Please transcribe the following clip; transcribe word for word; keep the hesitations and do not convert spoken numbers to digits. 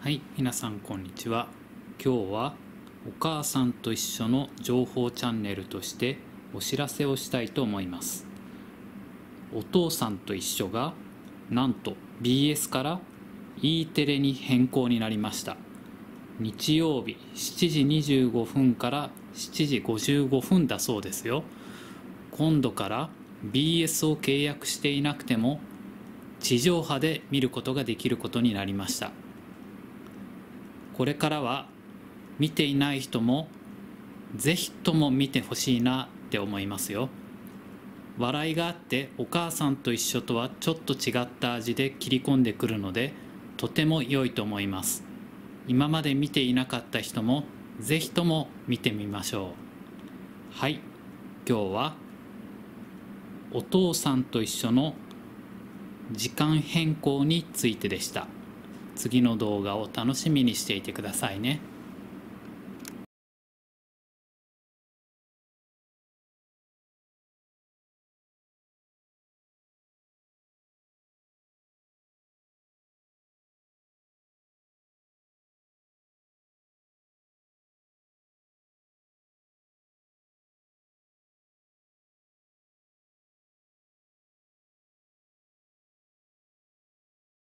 はい、皆さんこんにちは。今日はお母さんと一緒の情報チャンネルとしてお知らせをしたいと思います。お父さんと一緒がなんと ビーエス から E テレに変更になりました。日曜日しちじにじゅうごふんからしちじごじゅうごふんだそうですよ。今度から ビーエス を契約していなくても地上波で見ることができることになりました。これからは見ていない人もぜひとも見てほしいなって思いますよ。笑いがあってお母さんと一緒とはちょっと違った味で切り込んでくるのでとても良いと思います。今まで見ていなかった人もぜひとも見てみましょう。はい、今日はお父さんと一緒の時間変更についてでした。次の動画を楽しみにしていてくださいね。